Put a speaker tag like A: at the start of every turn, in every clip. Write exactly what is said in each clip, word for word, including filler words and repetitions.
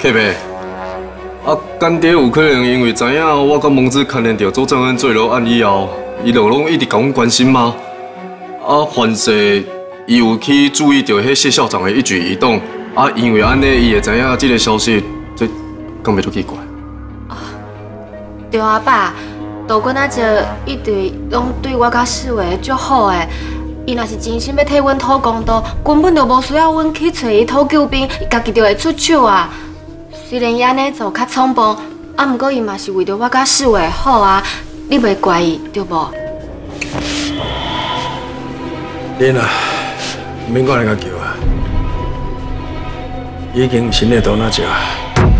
A: K B，啊，干爹有可能因为知影我甲蒙子牵连着周正恩坠楼案以后，伊就拢一直甲阮关心吗？啊，凡是伊有去注意到迄谢校长的一举一动，啊，因为安尼伊会知影这个消息，这敢袂足奇怪？
B: 啊，对啊，爸，道君仔这一直拢对我甲世伟足好诶。 伊若是真心要替阮讨公道，根本就无需要阮去找伊讨救兵，伊家己就会出手啊。虽然伊安尼做较匆忙，啊，毋过伊嘛是为着我甲世伟好啊，你袂怪伊对无？
C: 恁啊，免我来甲叫啊，已经心里多那只啊。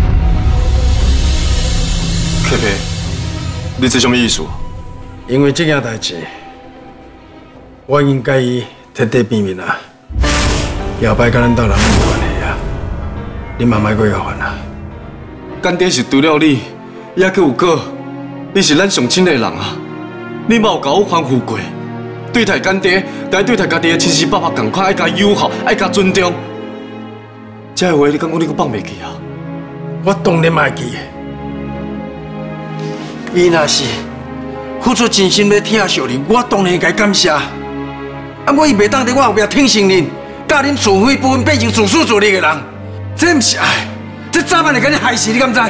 A: K B，你这什么意思？
C: 因为这件代志。 我已经甲伊彻底变面啊！后摆甲咱斗人无关系啊！你慢慢过甲烦啊！
A: 干爹是除了你，还阁有个，你是咱上亲的人啊！你嘛有甲我吩咐过，对待干爹，该对待家己的亲生爸爸同款，爱甲友好，爱甲尊重。这话你感觉你阁放袂记啊？
C: 我当然会记。伊若是付出真心要疼惜你，我当然该感谢。 啊！我伊袂当伫我后壁挺承认，教恁自费部分变成自私自利的人，这毋是爱，这早晚会甲你害死，你敢知？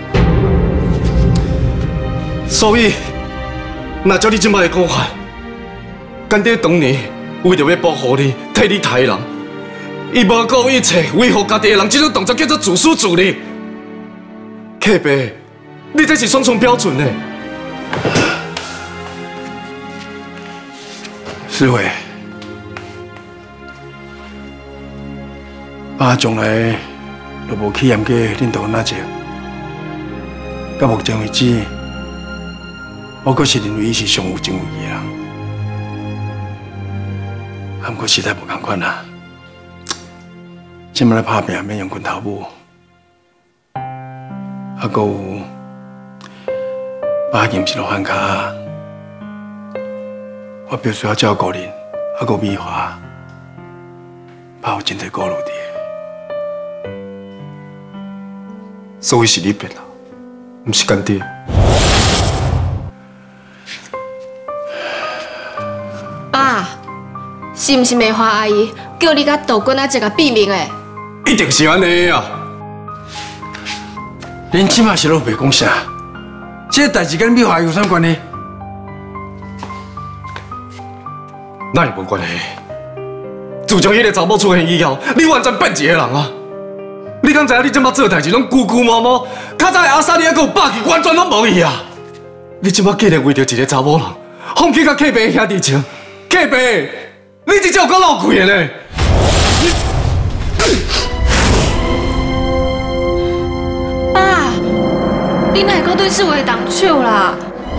A: 所以，若照你即摆的讲法，干爹当年为着要保护你、替你杀人，伊无顾一切维护家己的人，这种动作叫做自私自利。K B，你这是双重标准呢。
C: 师伟。 爸从来就无去严格恁道那只，到目前为止，我阁是认为伊是上有情义的人，啊，不过时代无同款啊，即摆咧拍拼免用拳头舞，啊，阁有爸今是落汉卡，我必须要照顾恁，啊，阁美华，爸有真侪顾虑伫。 所以是你变啦，唔是干爹。
B: 爸，是唔是梅花阿姨叫你甲道君仔一个毙命的？
A: 一定是安尼啊！
C: 恁即马是拢袂讲啥？这代志跟美华有啥关系？
A: 哪会无关系？自从迄个查某出现以后，你完全变一个人啊！ 你敢知影？你即马做代志拢龜龜毛毛，较早的阿三你还阁有霸气，完全拢无去啊！你即马竟然为着一个查某人，放弃甲K B兄弟情，K B，你真正有够老气的呢！
B: 爸，你哪会阁对世伟动手啦？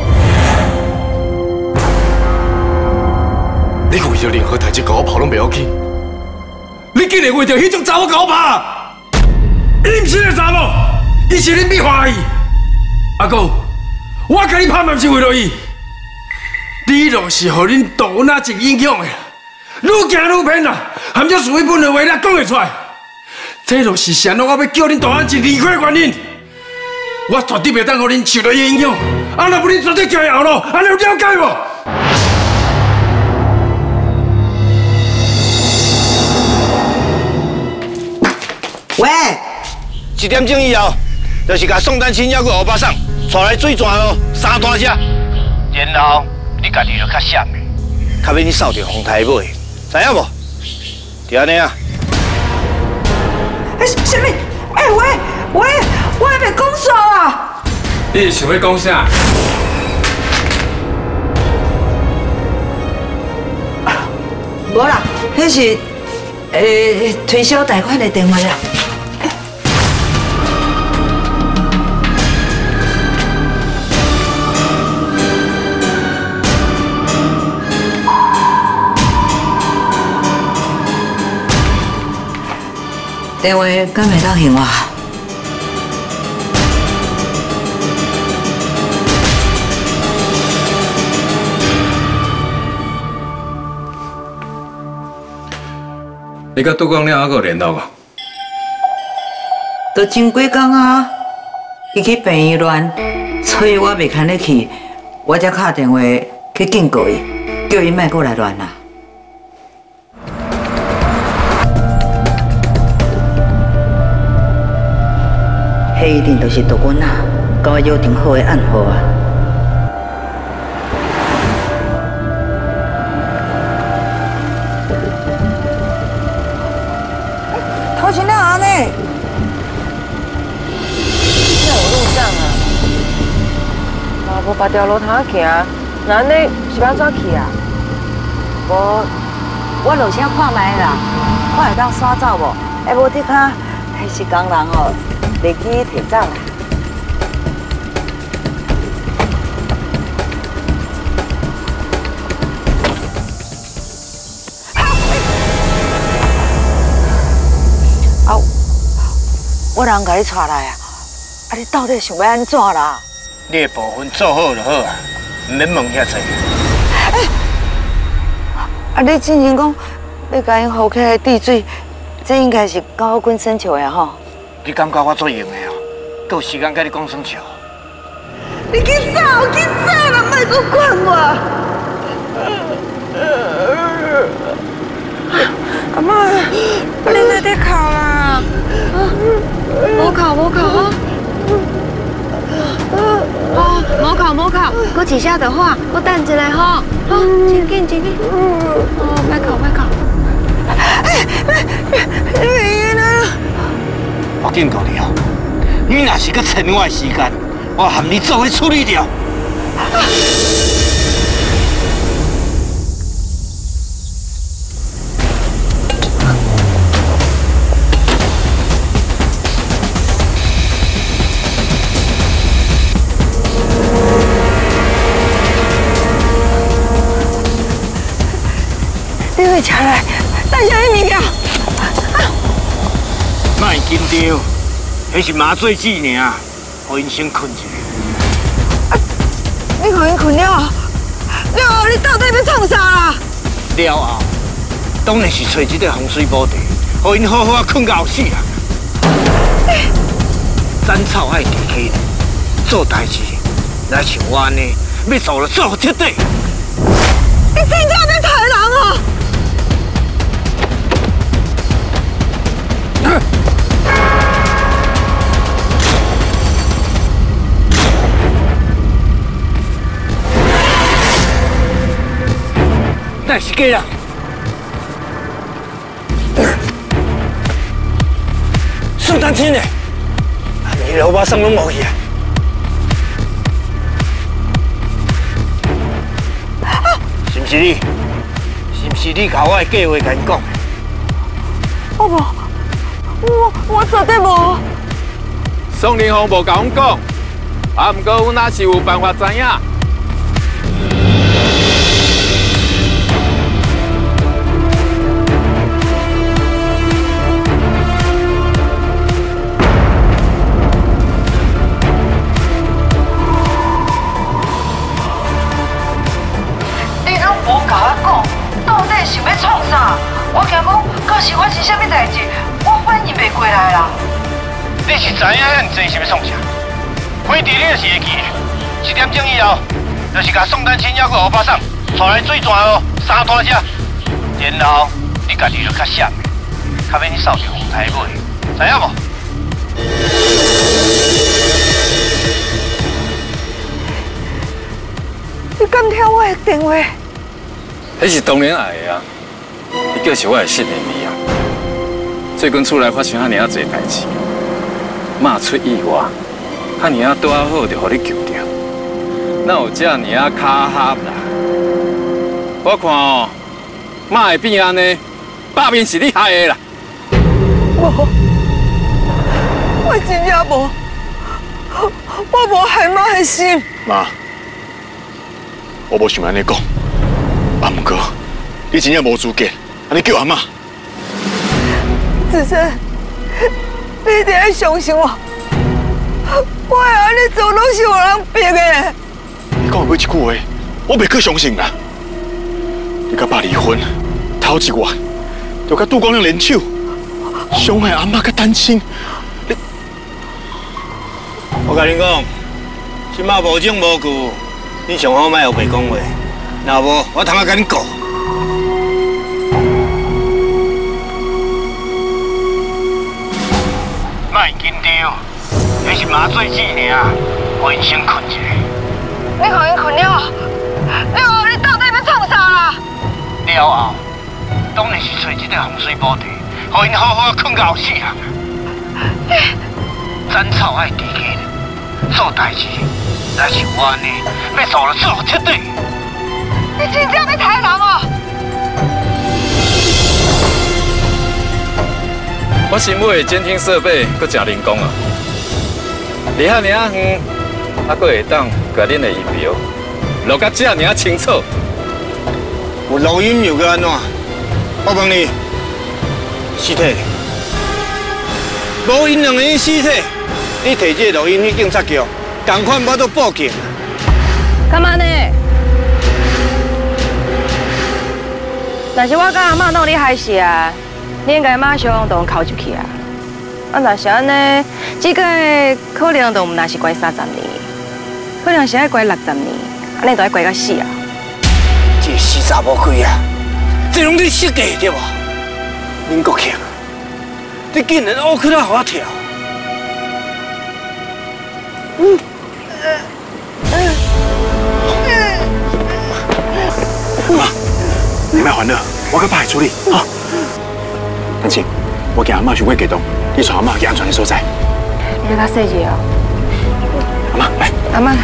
A: 你为着任何代志甲我跑拢袂要紧，你竟然为着迄种查某甲我拍！
C: 伊毋是个查某，伊是恁美华阿姨。阿哥，我甲你拍嘛，毋是为了伊，你就是互恁道那一影响的，愈行愈偏啦，含着属于本的话，你讲会出来，这就是啥咯？我要叫恁道安一离开的原因。我绝对袂当互恁受到伊影响，啊，若不恁绝对叫伊后路，安尼有了解无？
D: 喂，
E: 一点钟以后，就是甲宋丹青还有欧巴桑带来水泉咯，三单车。然后你家己就较闪的，较免你扫着风台尾，知影无？就安尼啊。
D: 哎，什么？哎喂喂，我还袂讲煞啊！
F: 你是想要讲啥？
D: 无啦，迄是诶推销贷款的电话啦。 电话敢会当行话？
F: 你甲杜光亮还有联络无？
D: 都真几工啊！伊去病院乱，所以我袂牵得去，我才打电话去警告伊，叫伊莫过来乱啦。迄一定就是杜君啊，甲我约定好的暗号啊！头前哪行呢？
G: 在有路上啊，嘛无别条路通行，那安尼是要怎去啊？
D: 无，我落车看卖啦，看会当耍走无？下无得卡，迄是工人哦，立去提走啦。啊！我人甲你带来啊！啊！你到底想要安怎啦？
E: 你的部分做好就好啊，唔免问遐济。
D: 啊！你之前讲要甲因扶起来治水，这应该是甲我滚生笑的吼。
E: 你感觉我做用的哦？够时间甲你讲生笑？
D: 你去走，去走啦！莫阁管我。
G: 阿妈，你在在哭啦？无哭无哭啊！哦，无哭无哭，搁一下就好，搁等一下吼。好，真紧真紧。哦，别哭别哭。你呢？
E: 我警告你哦，你若是搁趁我的时间，我含你做伙处理掉。
D: 你会车来，带啥物物件？
E: 莫紧张，迄是麻醉剂尔，互因先困一下。
D: 你互因困了，了后你到底要创啥啦？
E: 了后，当然是找一个风水宝地，互因好好啊困到后死啊。斩草爱地起，做代志，来像我安尼，要做就做彻底。
D: 你真正要杀人哦！
E: 那是假人！宋丹青呢？你老爸上拢无去啊？是不是你？是不是你甲我的计划甲因讲？
D: 我无，我我绝对无。
F: 宋林峰无甲阮讲，啊，不过阮也是有办法知影。
D: 你拢无甲我讲，到底想要创啥？我惊讲，到时发生啥物代志，我反应袂过来啦。
E: 你是知影遐济是要创啥？规地你就是会记的。一点钟以后，就是甲宋丹青还佫乌巴桑带来水泉路三段车，然后你家己就较闪的，较免你扫着红台尾，知影无？
D: 你敢听我的电话？
F: 迄是当然爱的啊！你叫是我的信任你啊！最近厝内发生遐尔啊侪代志，骂出意外，遐尔啊拄啊好就互你救着，哪有这尔啊卡合啦？我看哦，骂会变安尼，百面是你害的啦！
D: 无，我真正无，我无害妈的心。
H: 妈，我无想安尼讲，啊，不过你真正无资格安尼叫阿妈。
D: 子生，你一定要相信我，我会安尼做拢是有人逼的。
H: 你讲的每一句话，我袂去相信啦。你甲爸离婚，头一月就甲杜光亮联手，伤害阿妈甲单亲，你
E: 我甲你讲，即马无种无据，你上好莫后袂讲话，若无我通啊甲你告。莫紧张，那是麻醉剂尔，互因先困一下。
G: 你互因困了，了，你到底要创啥啦？
E: 了后，当然是找一块风水宝地，互因好好困到后死人。斩草爱地基，做代志，若是有安尼，要做就做彻底。
G: 你真正要杀人哦？
F: 我新买的监听设备，阁真灵光啊！离遐尔远，还阁会当甲恁的音标录甲这尔清楚。
E: 有录音又搁安怎？我问你，尸体？无因两个人尸体，你摕这录音去警察局，同款我都报警。
G: 干嘛呢？若是我甲阿嬷弄你害死啊，你应该马上就扣入去啊！啊，若是安尼，这个可能就唔那是关三十年，可能是爱关六十年，安尼就爱关到死啊！
E: 这死查某鬼啊！这拢你设计对无？林国庆，你竟然乌去了，互我跳！嗯。
H: 妈，你莫烦恼，我去派处理哈。等清，我惊阿妈伤过激动，你带阿妈去安全的所在。
G: 你较细致哦。
H: 阿妈来。
G: 阿妈来。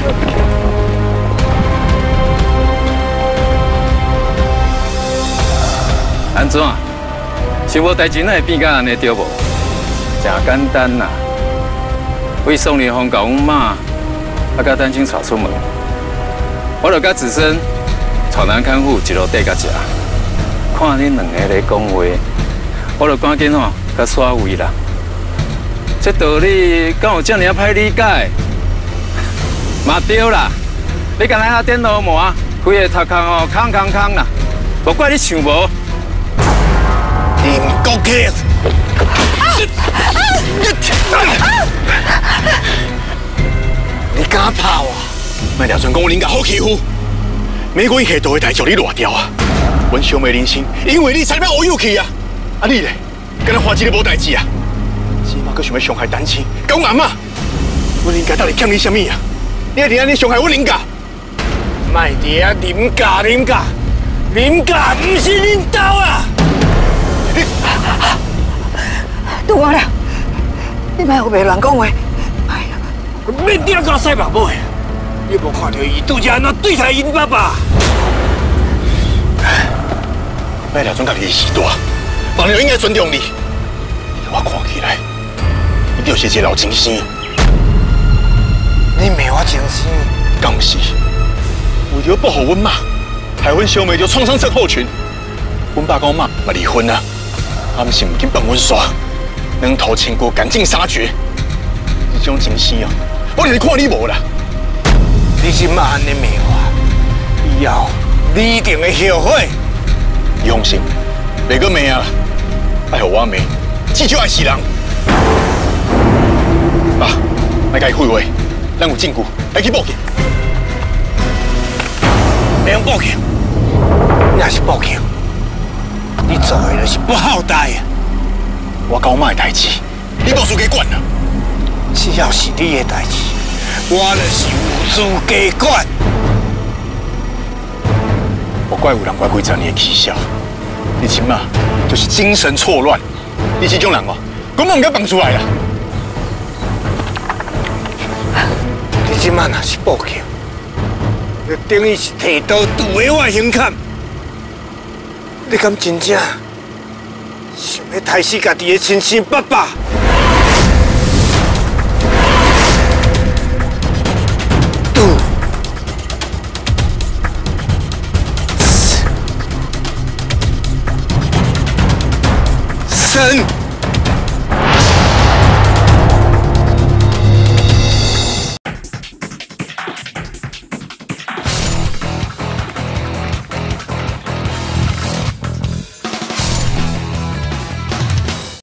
F: 安怎？是无代志，哪会变甲安尼对无？真简单啦。为送连风甲阮妈，啊甲丹青带出门，我就甲子生带男看护一路缀到遮，看恁两个咧讲话，我就赶紧吼甲煞位啦。这道理敢有遮尔歹理解？嘛对啦，你干那点老麻，规个头壳吼空空空啦，无怪你想无。
E: 林国庆，你敢拍我？莫了全讲我林家好欺负，美国下道的代志你乱掉啊！阮小妹人生，因为你才要乌有去啊！啊你咧，敢若花一个无代志啊？只嘛阁想要伤害单亲，甲阮阿嬷，阮林家到底欠你什么啊？你一定安尼伤害阮林家？莫伫啊林家林家，林家不是恁兜啊！
D: 拄我了，你莫有袂乱讲话。哎呀，
E: 免顶甲西目尾，你无看到伊拄则安怎对待因爸爸？莫了准家己是大，人就应该尊重你。我看起来，你就是一个老精生。你骂我精生？敢不是？为着保护阮妈，害阮小妹就创伤症候群。阮爸跟阮妈嘛离婚啊，啊毋是唔紧放阮煞。两头亲骨赶尽杀绝，你这种精生哦，我就是看你无啦。你今嘛安尼骂我，以后你一定会后悔。你放心，袂阁骂啊，爱互我骂，至少爱死人。爸，莫甲伊废话，咱有证据，来去报警。袂用报警，你若是报警，你做的就是不好待啊。我搞妈的代志，你无资格管啊！只要是你的代志，我就是有资格管。我怪有人怪几十年的气笑，你即马就是精神错乱。你这种人哦，根本唔该放出来啦！你即马若是报警，就等于是提刀堵的我胸坎。你敢真正？想要杀死家己的亲生爸爸？赌、死、生。